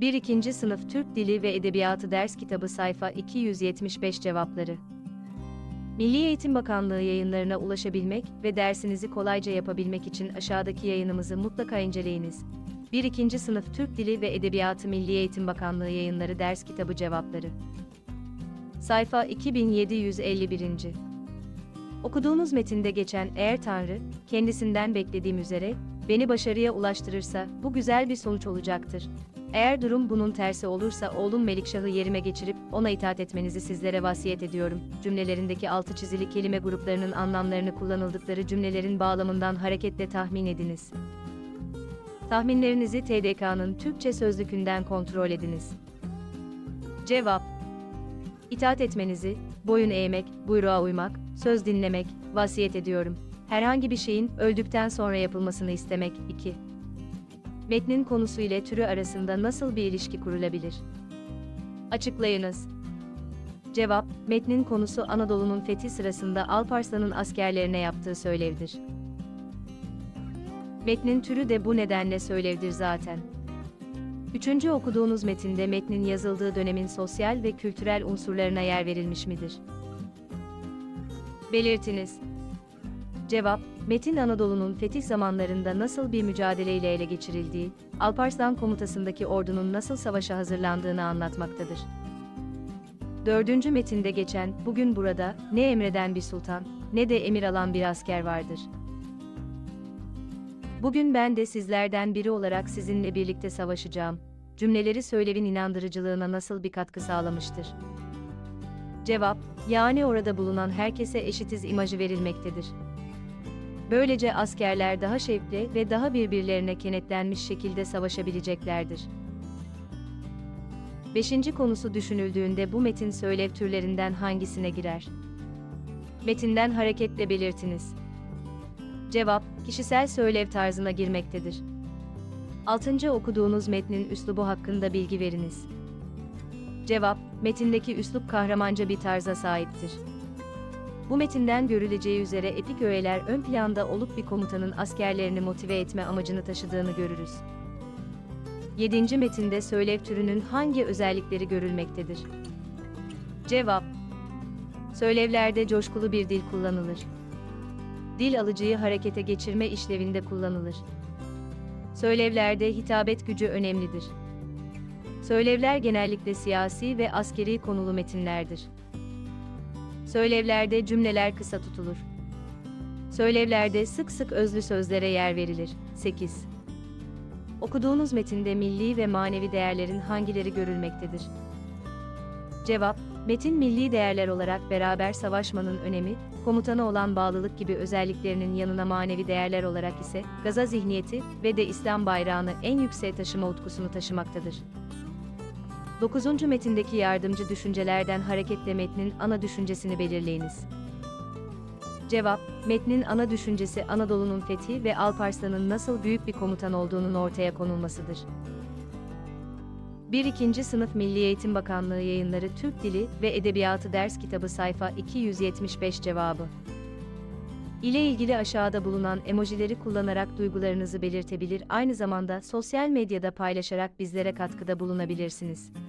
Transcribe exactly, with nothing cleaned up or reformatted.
bir ikinci Sınıf Türk Dili ve Edebiyatı Ders Kitabı sayfa iki yüz yetmiş beş Cevapları. Milli Eğitim Bakanlığı yayınlarına ulaşabilmek ve dersinizi kolayca yapabilmek için aşağıdaki yayınımızı mutlaka inceleyiniz. bir ikinci Sınıf Türk Dili ve Edebiyatı Milli Eğitim Bakanlığı Yayınları Ders Kitabı Cevapları. Sayfa iki bin yedi yüz elli bir. Okuduğunuz metinde geçen "Eğer Tanrı, kendisinden beklediğim üzere, beni başarıya ulaştırırsa, bu güzel bir sonuç olacaktır. Eğer durum bunun tersi olursa oğlum Melikşah'ı yerime geçirip, ona itaat etmenizi sizlere vasiyet ediyorum." Cümlelerindeki altı çizili kelime gruplarının anlamlarını kullanıldıkları cümlelerin bağlamından hareketle tahmin ediniz. Tahminlerinizi T D K'nın Türkçe Sözlükünden kontrol ediniz. Cevap: İtaat etmenizi, boyun eğmek, buyruğa uymak, söz dinlemek, vasiyet ediyorum. Herhangi bir şeyin öldükten sonra yapılmasını istemek. iki. Metnin konusu ile türü arasında nasıl bir ilişki kurulabilir? Açıklayınız. Cevap: Metnin konusu Anadolu'nun fethi sırasında Alparslan'ın askerlerine yaptığı söylevdir. Metnin türü de bu nedenle söylevdir zaten. Üçüncü Okuduğunuz metinde metnin yazıldığı dönemin sosyal ve kültürel unsurlarına yer verilmiş midir? Belirtiniz. Cevap: Metin Anadolu'nun fetih zamanlarında nasıl bir mücadeleyle ele geçirildiği, Alparslan komutasındaki ordunun nasıl savaşa hazırlandığını anlatmaktadır. Dördüncü Metinde geçen, bugün burada, ne emreden bir sultan, ne de emir alan bir asker vardır. Bugün ben de sizlerden biri olarak sizinle birlikte savaşacağım. Cümleleri söylevin inandırıcılığına nasıl bir katkı sağlamıştır? Cevap: Yani orada bulunan herkese eşitiz imajı verilmektedir. Böylece askerler daha şevkli ve daha birbirlerine kenetlenmiş şekilde savaşabileceklerdir. Beşinci konusu düşünüldüğünde bu metin söylev türlerinden hangisine girer? Metinden hareketle belirtiniz. Cevap: Kişisel söylev tarzına girmektedir. Altıncı Okuduğunuz metnin üslubu hakkında bilgi veriniz. Cevap: Metindeki üslup kahramanca bir tarza sahiptir. Bu metinden görüleceği üzere epik öğeler ön planda olup bir komutanın askerlerini motive etme amacını taşıdığını görürüz. Yedinci Metinde söylev türünün hangi özellikleri görülmektedir? Cevap: Söylevlerde coşkulu bir dil kullanılır. Dil alıcıyı harekete geçirme işlevinde kullanılır. Söylevlerde hitabet gücü önemlidir. Söylevler genellikle siyasi ve askeri konulu metinlerdir. Söylevlerde cümleler kısa tutulur. Söylevlerde sık sık özlü sözlere yer verilir. sekiz. Okuduğunuz metinde milli ve manevi değerlerin hangileri görülmektedir? Cevap: Metin milli değerler olarak beraber savaşmanın önemi, komutana olan bağlılık gibi özelliklerinin yanına manevi değerler olarak ise gaza zihniyeti ve de İslam bayrağını en yükseğe taşıma utkusunu taşımaktadır. Dokuzuncu Metindeki yardımcı düşüncelerden hareketle metnin ana düşüncesini belirleyiniz. Cevap: Metnin ana düşüncesi Anadolu'nun fethi ve Alparslan'ın nasıl büyük bir komutan olduğunun ortaya konulmasıdır. bir ikinci Sınıf Milli Eğitim Bakanlığı Yayınları Türk Dili ve Edebiyatı Ders Kitabı sayfa iki yüz yetmiş beş Cevabı ile ilgili aşağıda bulunan emojileri kullanarak duygularınızı belirtebilir, aynı zamanda sosyal medyada paylaşarak bizlere katkıda bulunabilirsiniz.